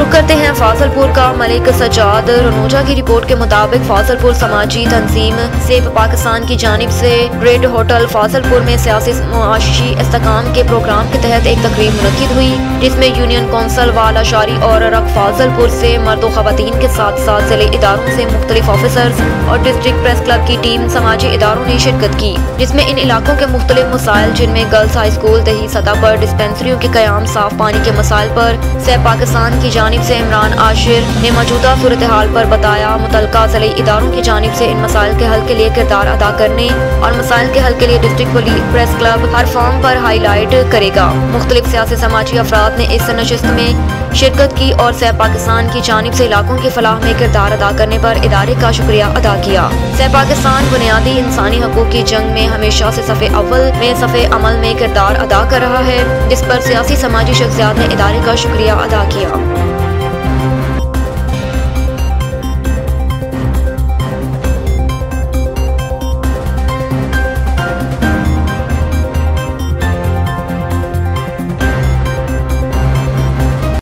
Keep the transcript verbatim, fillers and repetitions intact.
रुक करते हैं फाजलपुर का। मलिक सज्जाद रनोजा की रिपोर्ट के मुताबिक फाजलपुर समाजी तंजीम सेब पाकिस्तान की जानिब से ग्रेट होटल फाजलपुर में सियासी मुआशी इस्तेकाम के प्रोग्राम के तहत एक तकरीब मुनक्किद हुई, जिसमें यूनियन कौंसल वाला शारी और रक फाजलपुर से मर्द खवातीन के साथ साथ जिले इदारों से मुख्तलिफ ऑफिसर्स और डिस्ट्रिक्ट प्रेस क्लब की टीम समाजी इदारों ने शिरकत की, जिसमें इन इलाकों के मुख्तलिफ मसाइल जिनमें गर्ल्स हाई स्कूल, दही सतह पर डिस्पेंसरियों के कयाम, साफ पानी के मसाइल पर सेब पाकिस्तान की जानिब से इमरान आशिर ने मौजूदा सूरत हाल पर बताया। मुतलका ज़िले इदारों की जानिब से इन मसाइल के हल के लिए किरदार अदा करने और मसाइल के हल के लिए डिस्ट्रिक्ट प्रेस क्लब हर फॉर्म पर हाईलाइट करेगा। मुख्तलिफ सियासी समाजी अफराद ने इस नशिस्त में शिरकत की और सेब पाकिस्तान की जानिब से इलाकों की फलाह में किरदार अदा करने पर इदारे का शुक्रिया अदा किया। सेब पाकिस्तान बुनियादी इंसानी हकूक की जंग में हमेशा से सफ़े अव्वल में सफ़े अमल में किरदार अदा कर रहा है, जिस पर सियासी समाजी शख्सियात ने इदारे का शुक्रिया अदा किया।